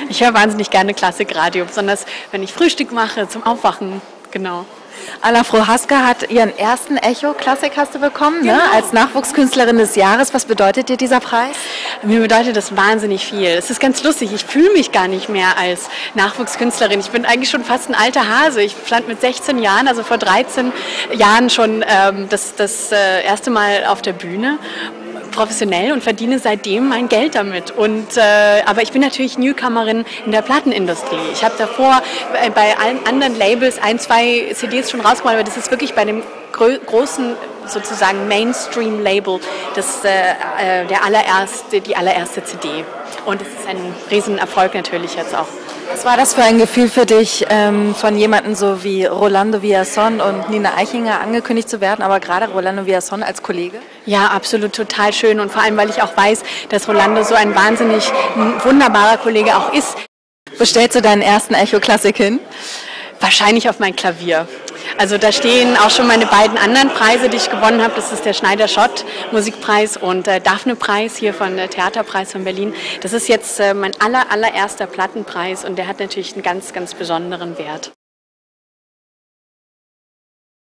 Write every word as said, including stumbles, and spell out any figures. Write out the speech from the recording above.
Ich höre wahnsinnig gerne Klassikradio, besonders wenn ich Frühstück mache, zum Aufwachen, genau. Alla Prohaska hat ihren ersten Echo-Klassik hast du bekommen, genau. ne? Als Nachwuchskünstlerin des Jahres. Was bedeutet dir dieser Preis? Mir bedeutet das wahnsinnig viel. Es ist ganz lustig, ich fühle mich gar nicht mehr als Nachwuchskünstlerin. Ich bin eigentlich schon fast ein alter Hase. Ich stand mit sechzehn Jahren, also vor dreizehn Jahren schon ähm, das, das äh, erste Mal auf der Bühne. Professionell und verdiene seitdem mein Geld damit. Und, äh, aber ich bin natürlich Newcomerin in der Plattenindustrie. Ich habe davor bei, bei allen anderen Labels ein, zwei C Ds schon rausgebracht, aber das ist wirklich bei dem grö großen sozusagen Mainstream-Label das, äh, der allererste, die allererste C D. Und es ist ein Riesenerfolg natürlich jetzt auch. Was war das für ein Gefühl für dich, ähm, von jemandem so wie Rolando Villazón und Nina Eichinger angekündigt zu werden, aber gerade Rolando Villazón als Kollege? Ja, absolut, total schön und vor allem, weil ich auch weiß, dass Rolando so ein wahnsinnig wunderbarer Kollege auch ist. Wo stellst du deinen ersten Echo-Klassik hin? Wahrscheinlich auf mein Klavier. Also da stehen auch schon meine beiden anderen Preise, die ich gewonnen habe. Das ist der Schneider-Schott Musikpreis und der Daphne-Preis hier von der Theaterpreis von Berlin. Das ist jetzt äh, mein aller, allererster Plattenpreis und der hat natürlich einen ganz, ganz besonderen Wert.